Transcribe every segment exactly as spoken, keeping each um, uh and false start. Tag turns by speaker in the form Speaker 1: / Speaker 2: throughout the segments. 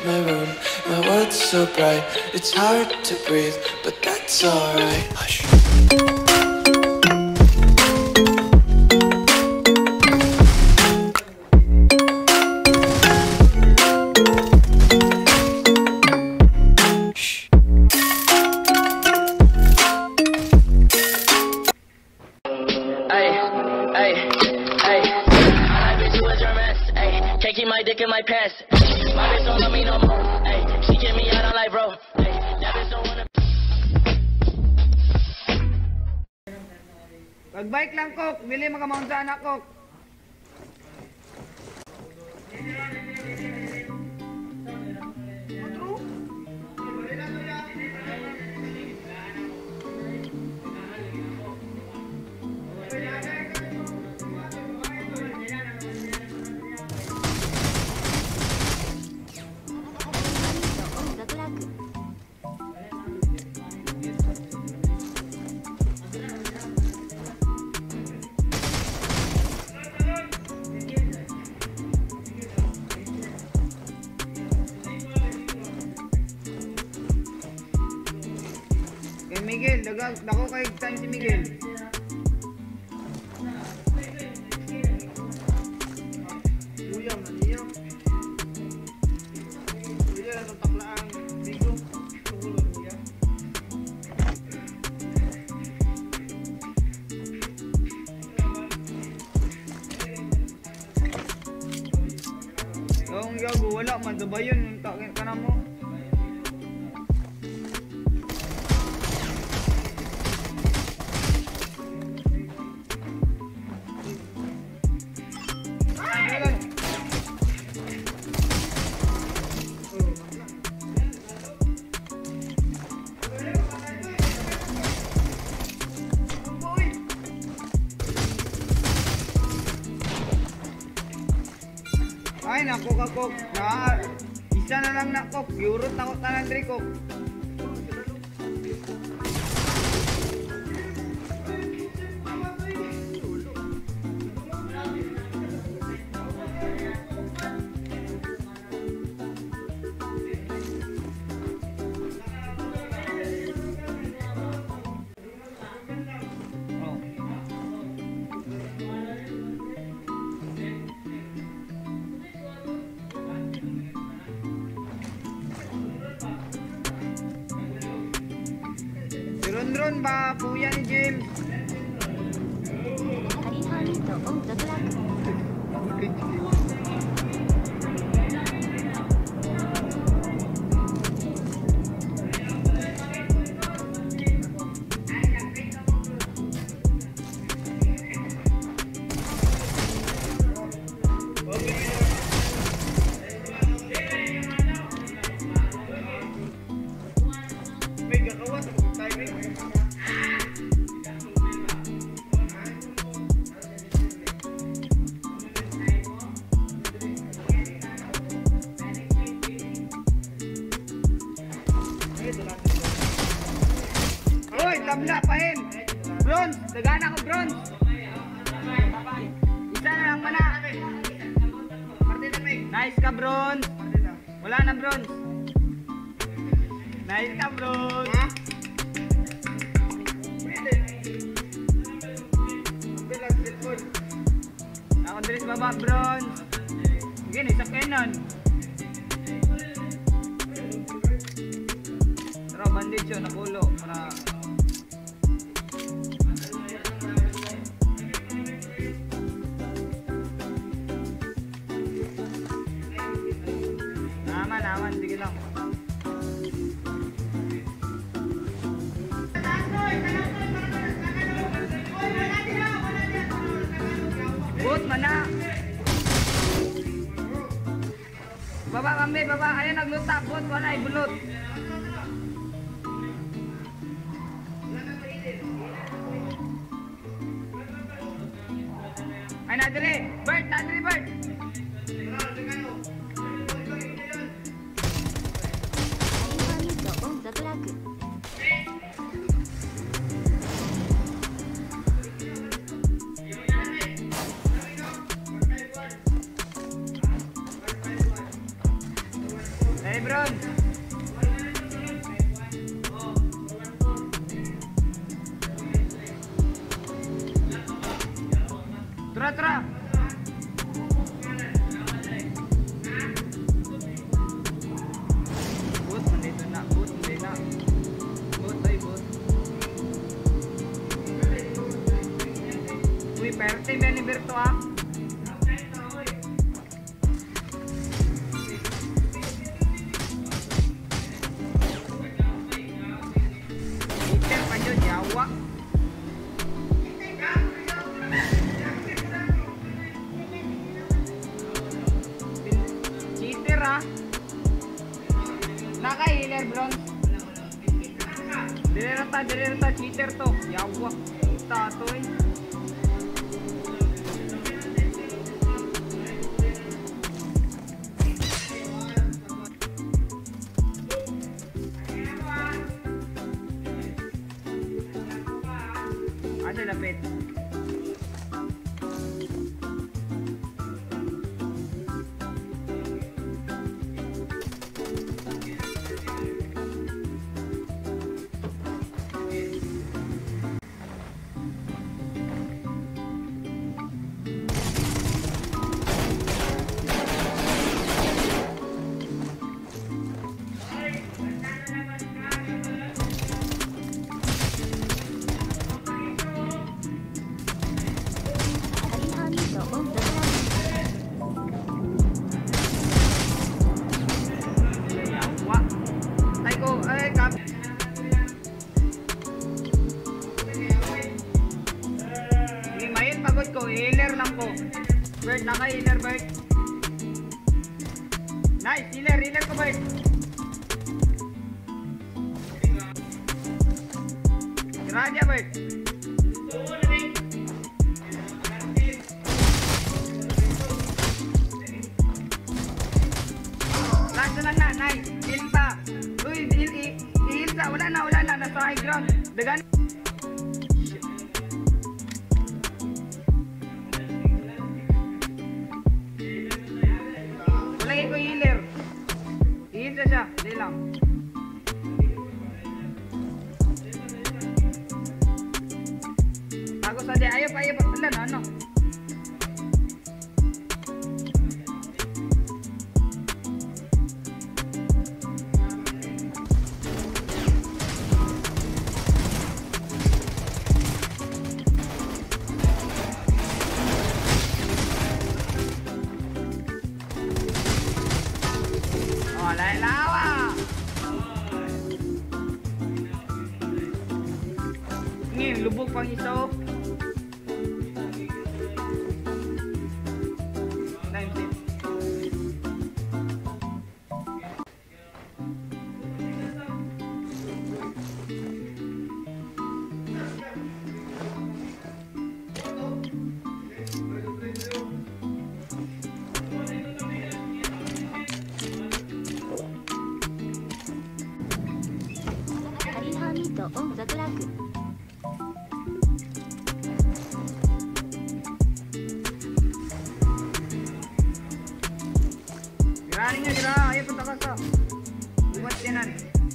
Speaker 1: My room, my world's so bright. It's hard to breathe, but that's alright. Hush.
Speaker 2: Keep my dick in my pants. My bitch don't love me no more. Ay, she get me out on life, bro. Ay, that bitch don't wanna.
Speaker 3: Mag-bike lang, Kok. Bili makamount sa anak, Kok. Kay Miguel, dagag, dako kay time si Miguel. Uyam na niyo. Uyam na taklaan bigo. Tulog uyam. Kung gago wala man dabayon takin kana mo. Ay nako ka, Kok. Na isa na lang na, Kok. Yurot ako tanan diri, Kok. Ron-ron ba? Kuya ni James. Hoy, tabla pahin. Bronze, dagana ko bronze. Isa na lang mana. Nice ka bronze. Wala na bronze. Nice ka bronze. Ha? Ako dres baba bronze. Sige, isa kenon. Pero bandage yun, nakulo para naman, naman, sige lang. Boot, mana. Baba kami, baba. Ayan, nagluta. Boot, wala, ibulot. Ay, nadali. Bert, nadali, Bert. Lebron. Tra tra. Boot, nandito na. Boot, hindi na. Boot, ay boot. Uy, perte ba ni Berto ah? Peter pa dyan, yawa. Cheater ah. Naka-healer bronze. Direta, direta, cheater to. Yawa. Tato eh. Ada lapit. Healer lang ko. Bert, naka-healer, Bert. Nice, healer, healer ko, Bert. Grabe, Bert. Last na lang na, nice. Heal pa. Uy, heal, heal sa. Wala na, wala na. Nasa high ground. Dagan. Lagi ko healer. Heal na siya. Dali lang. Tago sa di. Ayaw pa, ayaw pa. Wala na, ano? Wala lawa. Ini lubog pang isa. nineteen.
Speaker 4: On the track.
Speaker 3: Gerani nya gera, ayo punta kasa. Buat tenan.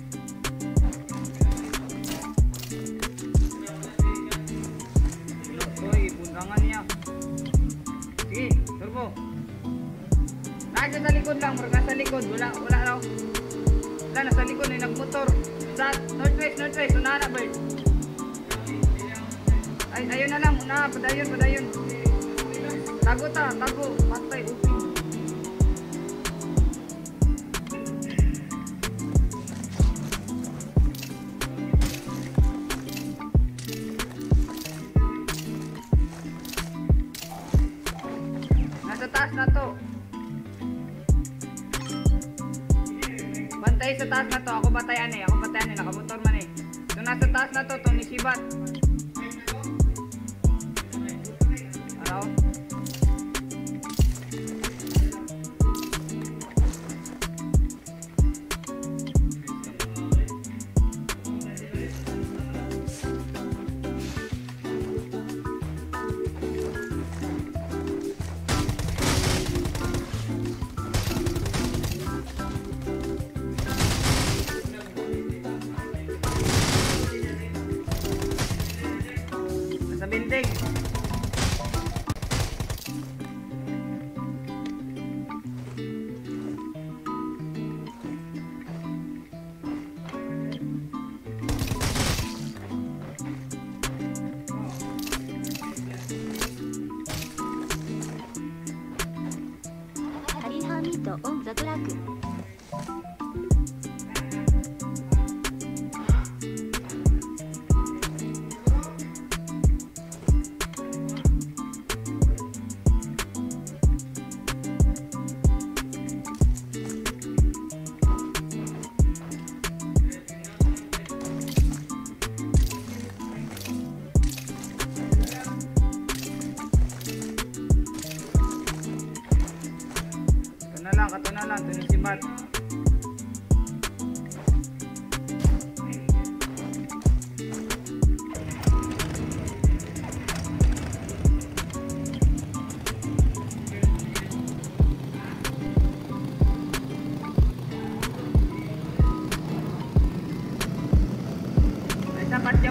Speaker 3: Oi, pundangan niya. Sige, turbo. Naik sa likod lang, marga sa likod, wala wala raw. Wala na sa likod ni nagmotor. Sa northwest, northwest, unahan na, Bert. Ay, ayun na lang, una, padayon, padayon. Tago ta, tago, patay, upin. Nasa taas na to. Bantay sa taas na to, ako batayan eh, ako batayan eh, nakamotor man eh. So nasa taas na to, to ni Sibat. Araw?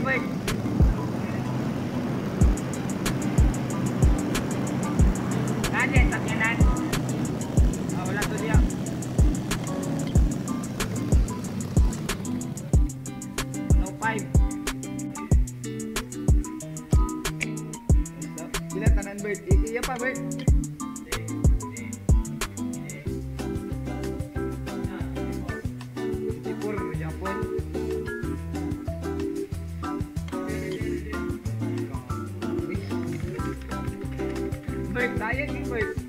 Speaker 3: Bert. Nandiyan, sakyanan. Ah, wala to diya. one oh five. Sila tanan, Bert. Iya pa, Bert. Tipur, Japon. Bert, sayang yung Bert.